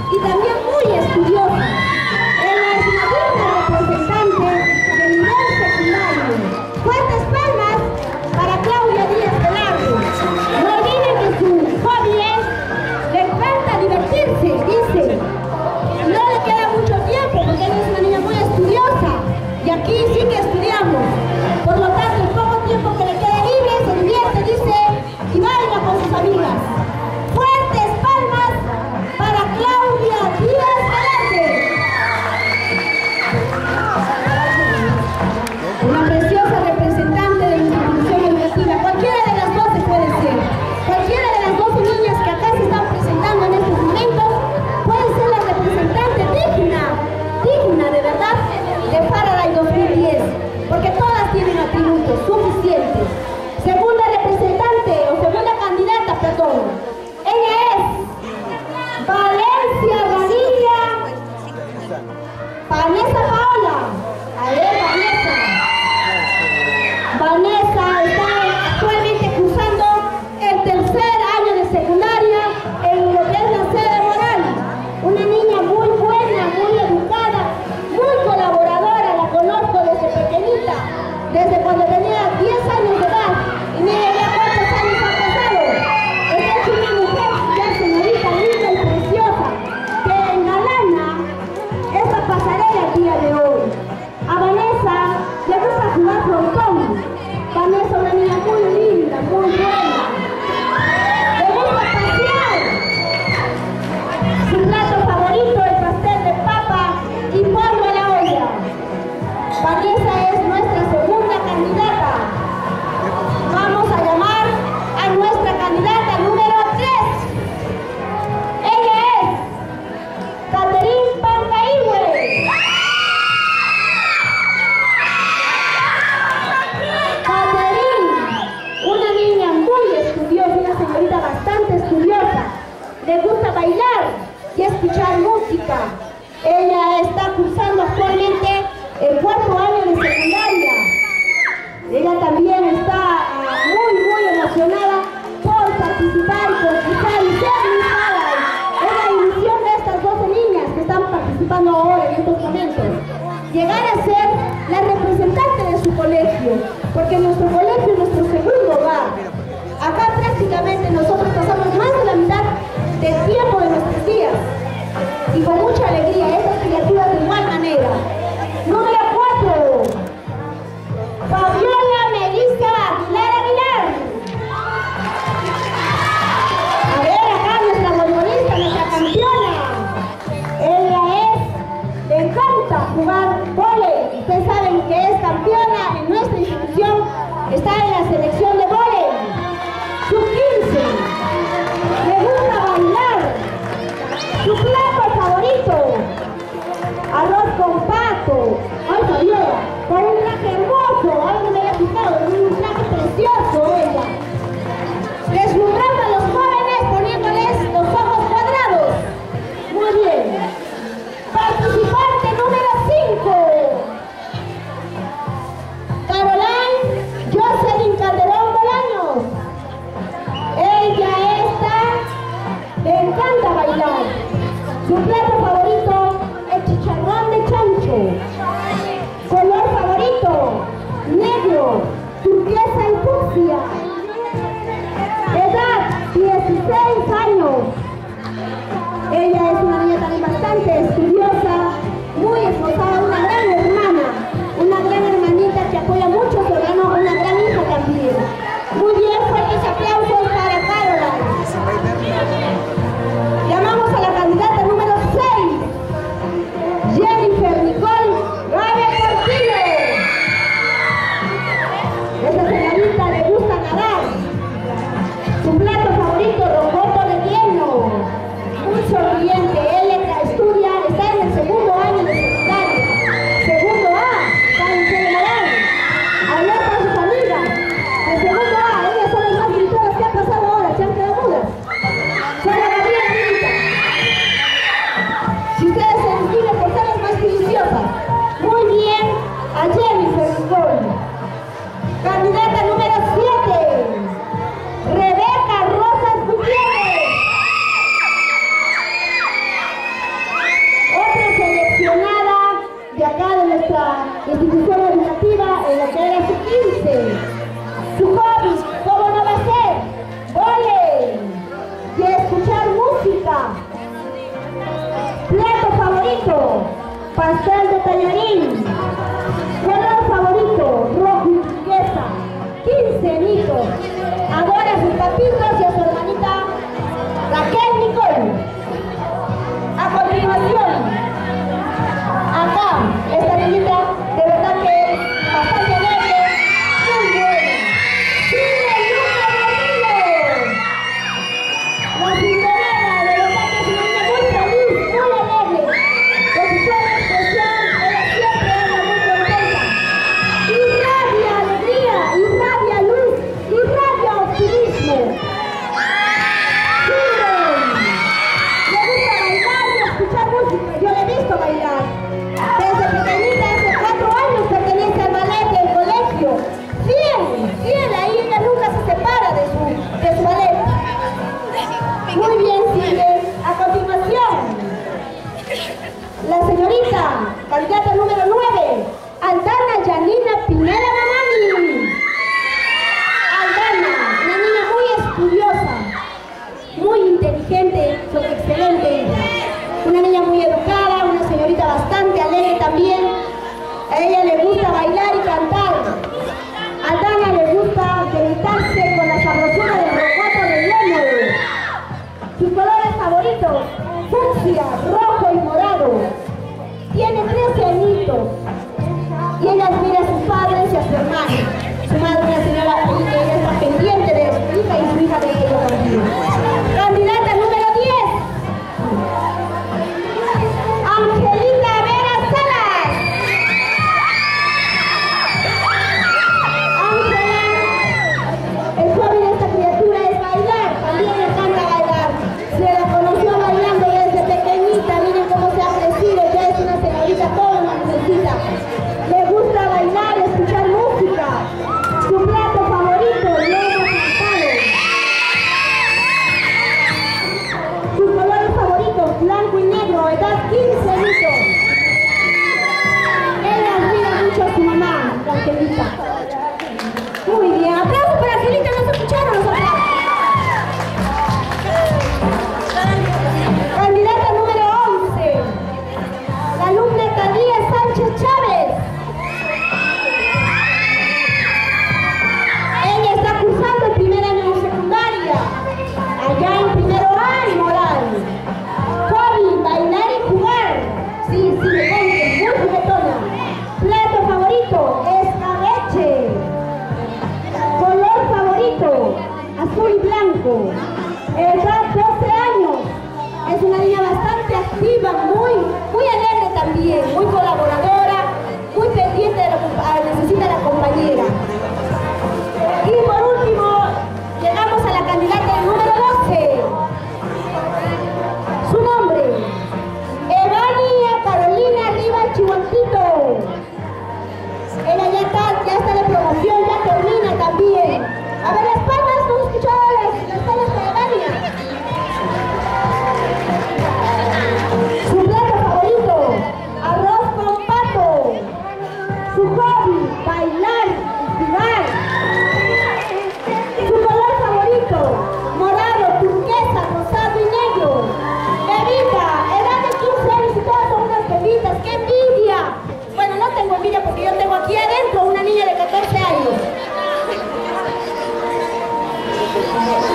y también muy estudiosa. Ella es una digna representante del nivel secundario. Fuertes palmas para Claudia Díaz Velarde. No olviden que su hobby es, le encanta divertirse, dice. No le queda mucho tiempo porque ella es una niña muy estudiosa y aquí sí que estudiamos. Por lo tanto, el poco tiempo que le queda libre se divierte, dice, y baila con sus amigas. Fuertes palmas para Claudia Díaz Velarde. Una preciosa representante de nuestra institución educativa. Cualquiera de las 12 puede ser. Cualquiera de las 12 niñas que acá se están presentando en estos momentos puede ser la representante digna de verdad de Faraday 2010, porque todas tienen atributos suficientes. Segunda representante o segunda candidata, perdón. Ella es Valencia Vanilla Vanessa Paola. A ver, Vanessa está actualmente cursando el tercer año de secundaria en lo que es la sede moral. Una niña muy buena, muy educada, muy colaboradora, la conozco desde pequeñita, desde cuando tenía 10 años de edad. Y mire ya cuántos años ha pasado. Esta es una mujer ya señorita linda y preciosa, que engalana esta pasarela el día de hoy. A Vanessa le gusta jugar frontón. Vanessa, una niña muy linda, muy buena. Le gusta pasear. Su plato favorito, el pastel de papa y pollo a la olla. Vanessa es nuestra segunda candidata. Vamos a llamar a nuestra candidata número 3. Ella es Catherine Pancaihue. Una niña muy estudiosa, una señorita bastante estudiosa. Le gusta bailar y escuchar música. Ella está cursando actualmente el 4º año de secundaria. Ella también está muy emocionada por participar y conquistar y ser Miss Faraday. Es la ilusión de estas 12 niñas que están participando ahora en estos momentos. Llegar a ser la representante de su colegio, porque nuestro colegio es nuestro segundo hogar. Acá prácticamente nosotros pasamos más de la mitad del tiempo de nuestros días y con mucha alegría, estas criaturas de igual manera. Número 4, Fabiola Melissa Aguilar. A ver acá nuestra futbolista, nuestra campeona. Ella le encanta jugar vóley. Ustedes saben que es campeona en nuestra institución, está en la selección de vóley. Sub-15. Le gusta bailar. Su plato favorito, arroz con pato. Ay, Fabiola, con un traje hermoso. Ay, no me había fijado, un traje precioso ella. Deslumbrando a los jóvenes, poniéndoles los ojos cuadrados. Muy bien. Participante número 5. Caroline Jocelyn Calderón Bolaños. Ella le encanta bailar. Su plato favorito, el chicharrón de chancho. Color favorito, negro, turquesa y fucsia. Edad, 16 años. Ella es una niña también bastante estudiosa, muy esforzada, una gran hermanita que apoya mucho su hermano, una gran hija también. Muy bien, fuertes aplausos para Caroline. Llamamos a la candidata número 6, Jennifer Nicole Rabe Portillo. Esta señorita le gusta nadar. Su plato favorito, rocoto de nuestra institución educativa en lo que era su 15. Su hobby, ¿cómo no va a ser? ¡Vole! Y escuchar música. Plato favorito, pastel de tallarín. Color favorito, rojo y turquesa. 15 añitos. Adora a sus papitos y a su hermanita Raquel Nicole. A continuación, acá, esta niñita, de verdad que es bastante alegre, muy buena. ¡Sigue Luca Rodríguez! La Cinderela, de verdad que es una niña muy feliz, muy alegre. Con su suave expresión, ella siempre anda muy contenta. Irradia alegría, irradia luz, irradia optimismo. Yo le he visto bailar. Desde pequeñita, hace 4 años, pertenece al ballet del colegio. Fiel, ahí ella nunca se separa de su ballet. Muy bien, sigue. A continuación, la señorita, candidata número 9, Aldana Yanina Pineda Mamani. Aldana, una niña muy estudiosa, muy inteligente, excelente ella. Una niña muy educada, una señorita bastante alegre también. A ella le gusta bailar y cantar. A Dana le gusta deleitarse con la sabrosura del rocoto de hielo. Sus colores favoritos, fucsia, rojo y morado. Tiene 13 añitos. Y ella admira a sus padres y a su hermano. Su madre, una señora, que ella está pendiente de su hija y su hija de ella también. Candidata número 10. Angelita Vera Salas. Ángela, el hobby de esta criatura es bailar, también le encanta bailar. Se la conoció bailando desde pequeñita, miren cómo se ha crecido, ya es una señorita, todo lo necesita. Le gusta bailar, escuchar música. Su plato favorito, lomo cantado. Sus colores favoritos, blanco y negro, edad 15 añitos. Ella admira mucho a su mamá, Angelita. Muy bien, aplausos para Angelita, ¿no se escucharon los aplausos? Candidata número 11, la alumna Talía Sánchez Chávez. Ella está cursando el primer año de secundaria, allá en primero A en Moral. Hobby, bailar y jugar. Sí, me conste, muy juguetona. Plato favorito, escabeche. Color favorito, azul y blanco. Edad 12 años. Es una niña bastante activa, muy alegre también, muy colaboradora, muy pendiente de lo que necesita la compañera. Y por último, llegamos a la candidata número 12. Su nombre, Evania Carolina Rivas Chihuantito. Ella ya está de promoción, ya termina también. A ver, las palmas, ¿no escucharon las palmas de Evania? Su plato favorito, arroz con pato. Su hobby, bailar y jugar. Su color favorito, morado, turquesa, rosado y negro. Bebita, edad de 15 años y todas son unas bebitas. ¡Qué envidia! Bueno, no tengo envidia porque yo tengo aquí adentro una niña de 14 años.